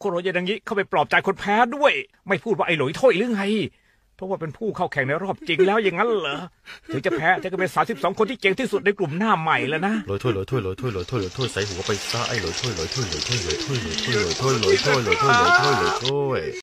คนหัวใจอย่างนี้เข้าไปปลอบใจคนแพ้ด้วยไม่พูดว่าไอ้หลุยถ้วยหรือไงเพราะว่าเป็นผู้เข้าแข่งในรอบจริงแล้วอย่างนั้นเหรอถึงจะแพ้แต่ก็เป็น32คนที่เก่งที่สุดในกลุ่มหน้าใหม่แล้วนะหลุยถ้วยใส่หัวไปซะไอ้หลุยถ้วย